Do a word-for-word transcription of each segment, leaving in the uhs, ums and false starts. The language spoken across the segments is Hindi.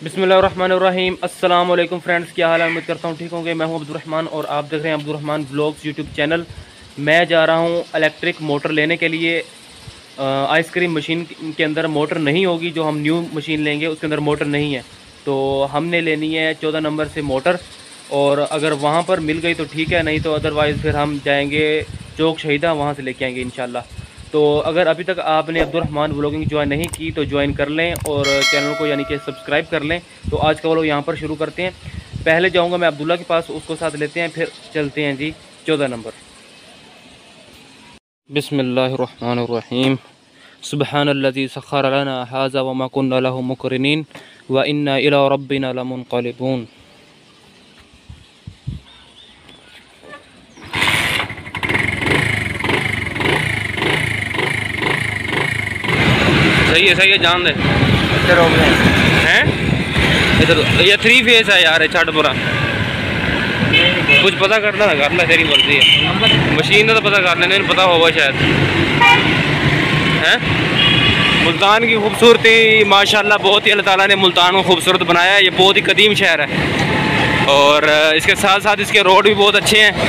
बिस्मिल्लाहिर्रहमानिर्रहीम। अस्सलाम वालेकुम फ्रेंड्स, क्या हाल है? उम्मीद करता हूँ ठीक होंगे। मैं हूँ अब्दुर्रहमान और आप देख रहे हैं अब्दुर्रहमान व्लॉग्स यूट्यूब चैनल। मैं जा रहा हूँ इलेक्ट्रिक मोटर लेने के लिए। आइसक्रीम मशीन के अंदर मोटर नहीं होगी, जो हम न्यू मशीन लेंगे उसके अंदर मोटर नहीं है, तो हमने लेनी है चौदह नंबर से मोटर। और अगर वहाँ पर मिल गई तो ठीक है, नहीं तो अदरवाइज़ फिर हम जाएंगे चौक शहीदा, वहाँ से लेके आएंगे इंशाल्लाह। तो अगर अभी तक आपने अब्दुर्रहमान व्लॉगिंग ज्वाइन नहीं की तो ज्वाइन कर लें और चैनल को यानी कि सब्सक्राइब कर लें। तो आज का व्लॉग यहाँ पर शुरू करते हैं। पहले जाऊँगा मैं अब्दुल्ला के पास, उसको साथ लेते हैं, फिर चलते हैं जी चौदह नंबर। बिस्मिल्लाहिर्रहमानिर्रहीम। सुब्हानल्लज़ी सख़्ख़र लना हाज़ा व मा कुन्ना लहू मुक़रिनीन व इन्ना इला रब्बिना लमुनक़लिबून। सही है, सही है, जान दे। इधर हो गए हैं, इधर ये थ्री फेस है यार, छठ बुरा कुछ पता करना था, करना तेरी मर्जी है। मशीन का तो पता कर लेने, पता होगा शायद। हैं मुल्तान की खूबसूरती माशाल्लाह बहुत ही, अल्लाह ताला ने मुल्तान को खूबसूरत बनाया है। ये बहुत ही कदीम शहर है और इसके साथ साथ इसके रोड भी बहुत अच्छे हैं।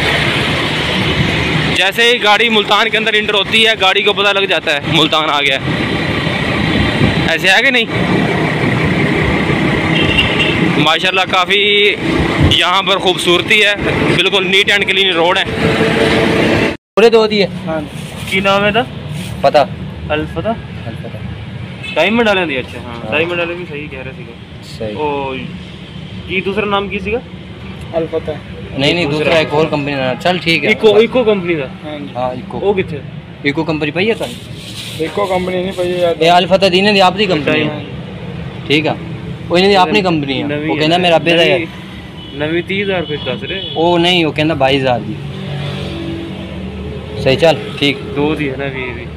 जैसे ही गाड़ी मुल्तान के अंदर इंटर होती है, गाड़ी को पता लग जाता है मुल्तान आ गया है। ऐसे है कि नहीं? माशाल्लाह काफ़ी यहाँ पर खूबसूरती है, बिल्कुल नीट एंड क्लीन रोड है। पूरे दो दिए। हाँ, की नाम है था पता अल्फता अल्फता टाइम में डालें दिए। अच्छा हाँ, टाइम में डालें भी सही कह रहे थे। सही। ओ की दूसरा नाम की सीगा अल्फता? नहीं नहीं, दूसरा एक और कंपनी का। चल ठीक है, इको इको कंपनी का। हाँ इको। वो किथे इको कंपनी पई है? इको कंपनी नहीं पई है ये अल्फता दी ने आपकी कंपनी है। ठीक है, वो नहीं अपनी कंपनी है। वो कहना मेरा बेटा है नवी तीस हज़ार रुपये दस रहे। ओ नहीं, वो कहना बाईस हज़ार दी। सही, चल ठीक। दो दी है ना, भी भी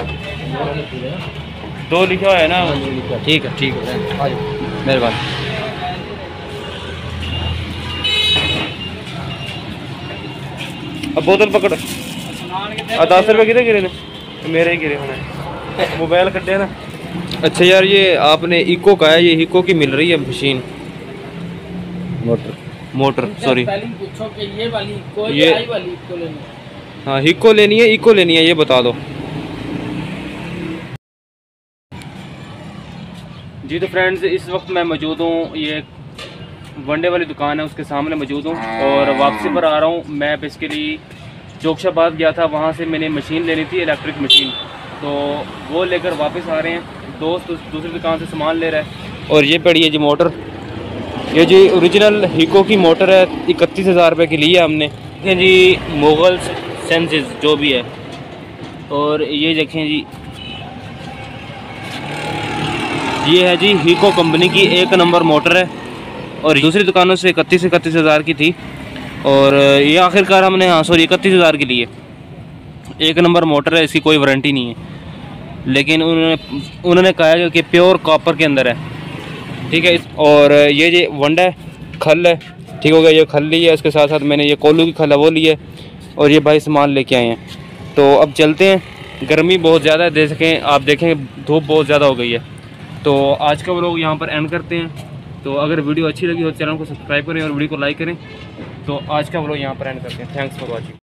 दो लिखा हुआ है ना। ठीक है ठीक है, मेहरबानी। अब बोतल पकड़। दस रुपये कितने गिरे ने? मेरे ही गिरे होने, मोबाइल कटे ना। अच्छा यार, ये आपने इको का है, ये इको की मिल रही है मशीन मोटर मोटर सॉरी ये वाली इको, ये आई वाली इको लेनी है। हाँ इको लेनी है, इको लेनी है, ये बता दो जी। तो फ्रेंड्स, इस वक्त मैं मौजूद हूँ, ये वनडे वाली दुकान है उसके सामने मौजूद हूँ और वापसी पर आ रहा हूँ। मैं बेसिकली जोगशाबाद गया था, वहाँ से मैंने मशीन लेनी थी, इलेक्ट्रिक मशीन, तो वो लेकर वापस आ रहे हैं। दोस्त दूसरी दुकान से सामान ले रहा है। और ये पड़ी है जी मोटर, ये जी ओरिजिनल हिको की मोटर है, इकतीस हज़ार रुपये की ली है हमने। देखें जी मुगल सेंसेस जो भी है, और ये देखें जी ये है जी हिको कंपनी की एक नंबर मोटर है और दूसरी दुकानों से इकतीस इकतीस हज़ार की थी और ये आखिरकार हमने, हाँ सॉरी, इकतीस हज़ार के लिए। एक नंबर मोटर है, इसकी कोई वारंटी नहीं है, लेकिन उन्होंने उन्होंने कहा है कि प्योर कॉपर के अंदर है। ठीक है। और ये जो वंडा है, खल है, ठीक हो गया, ये खल ली है। इसके साथ साथ मैंने ये कोल्लू की खल है वो ली है और ये भाई सामान लेके आए हैं। तो अब चलते हैं। गर्मी बहुत ज़्यादा है, दे सकें आप देखें, धूप बहुत ज़्यादा हो गई है। तो आज का व्लॉग यहाँ पर एंड करते हैं। तो अगर वीडियो अच्छी लगी हो तो चैनल को सब्सक्राइब करें और वीडियो को लाइक करें। तो आज का व्लॉग यहाँ पर एंड करते हैं। Thanks for watching.